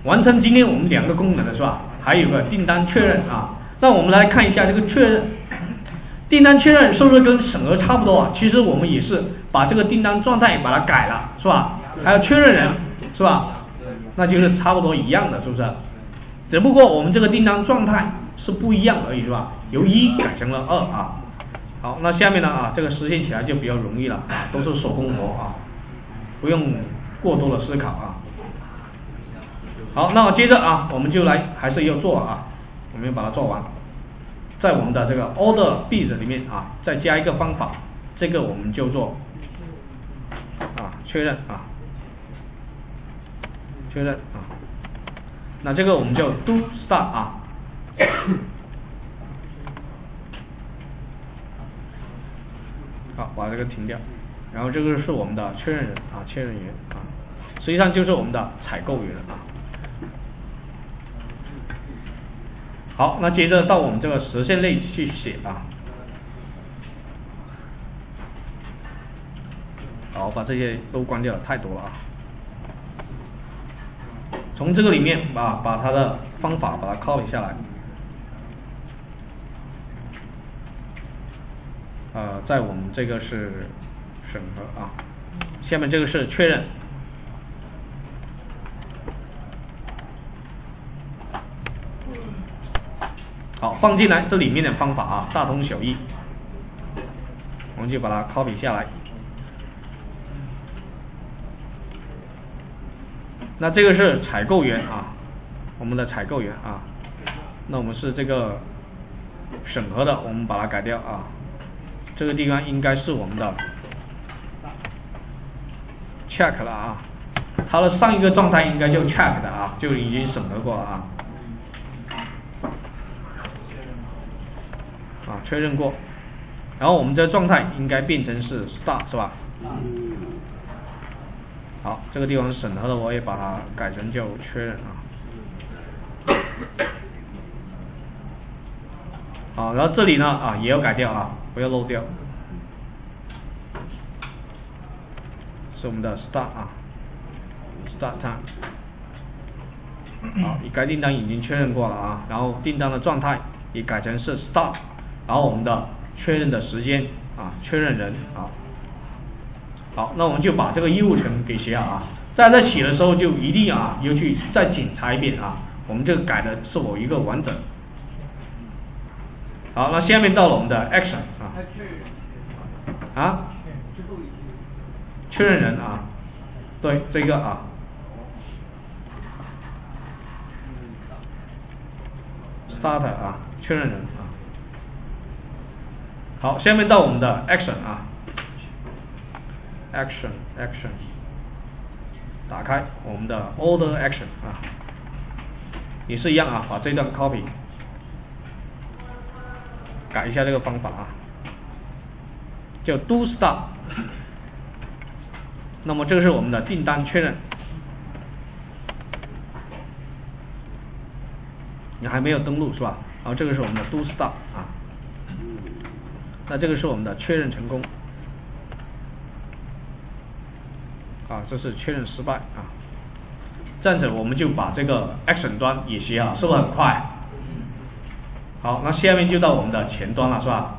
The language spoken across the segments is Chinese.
完成今天我们2个功能的是吧？还有个订单确认啊。那我们来看一下这个确认，订单确认是不是跟审核差不多啊？其实我们也是把这个订单状态把它改了是吧？还有确认人是吧？那就是差不多一样的，是不是？只不过我们这个订单状态是不一样而已是吧？由1改成了2啊。好，那下面呢啊，这个实现起来就比较容易了啊，都是手工活啊，不用过多的思考啊。好，那接着啊，我们就来还是要做啊，我们要把它做完，在我们的这个 order bit 里面啊，再加一个方法，这个我们就做啊确认啊，确认啊，那这个我们就 do start 啊。好，把这个停掉，然后这个是我们的确认人啊，确认员啊，实际上就是我们的采购员啊。好，那接着到我们这个实现类去写啊。好，把这些都关掉了，太多了啊。从这个里面啊，把它的方法把它 copy 下来。在我们这个是审核啊，下面这个是确认。好，放进来这里面的方法啊，大同小异，我们就把它 copy 下来。那这个是采购员啊，我们的采购员啊，那我们是这个审核的，我们把它改掉啊，这个地方应该是我们的 check 了啊，它的上一个状态应该就 check 的啊，就已经审核过了啊。啊，确认过，然后我们这个状态应该变成是 start 是吧？好，这个地方审核的我也把它改成就确认啊。好，然后这里呢啊也要改掉啊，不要漏掉，是我们的 start 啊 ，start time。好，该订单已经确认过了啊，然后订单的状态也改成是 start。然后我们的确认的时间啊，确认人啊，好，那我们就把这个业务层给写好啊，在写的时候就一定啊要去再检查一遍啊，我们这个改的是否一个完整。好，那下面到了我们的 action 啊，确认人啊，对这个啊。start 啊，确认人啊。好，下面到我们的 action 啊 ，action， 打开我们的 order action 啊，也是一样啊，把这段 copy， 改一下这个方法啊，就 do start， 那么这个是我们的订单确认，你还没有登录是吧？然后这个是我们的 do start 啊。那这个是我们的确认成功，啊，这是确认失败啊。这样子我们就把这个 action 端也写好，是不是很快？好，那下面就到我们的前端了，是吧？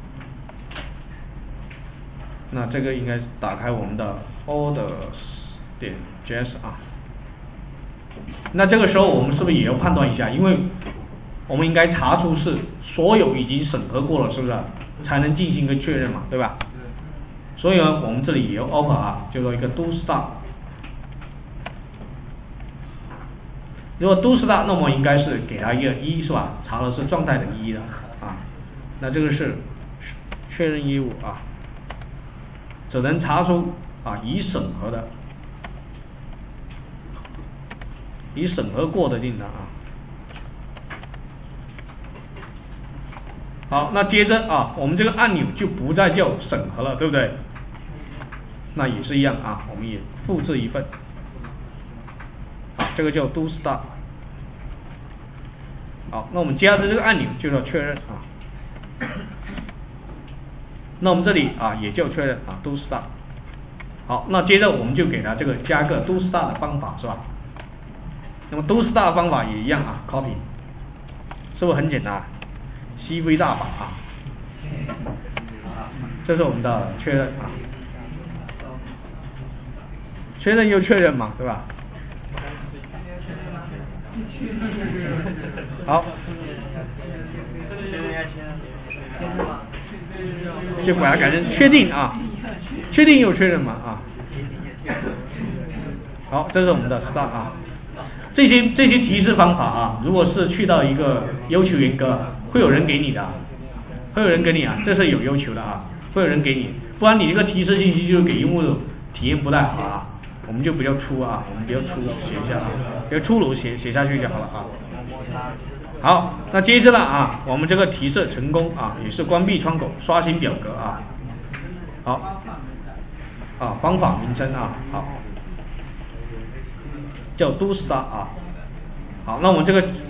那这个应该打开我们的 orders.js 啊。那这个时候我们是不是也要判断一下？因为我们应该查出是所有已经审核过了，是不是？才能进行一个确认嘛，对吧？所以呢，我们这里也有 offer 啊，就说一个 do start。如果 do start， 那么应该是给它一个1是吧？查的是状态的1的啊。那这个是确认业务啊，只能查出啊已审核的、已审核过的订单啊。好，那接着啊，我们这个按钮就不再叫审核了，对不对？那也是一样啊，我们也复制一份，这个叫 do start。好，那我们加的这个按钮就叫确认啊。那我们这里啊也叫确认啊 do start。好，那接着我们就给它这个加个 do start 的方法是吧？ 那么都是大的方法也一样啊 ，copy， 是不是很简单？西非大法啊，这是我们的确认啊，确认又确认嘛，对吧？好，就把它改成确定啊，确定又确认嘛啊。好，这是我们的 start 啊。这些提示方法啊，如果是去到一个要求严格，会有人给你的，会有人给你啊，这是有要求的啊，会有人给你，不然你这个提示信息就给用户体验不太好啊。我们就比较粗啊，我们比较粗写一下啊，比较粗鲁写下去就好了啊。好，那接着了啊，我们这个提示成功啊，也是关闭窗口，刷新表格啊。好，啊，方法名称啊，好，叫 do start 啊。好，那我们这个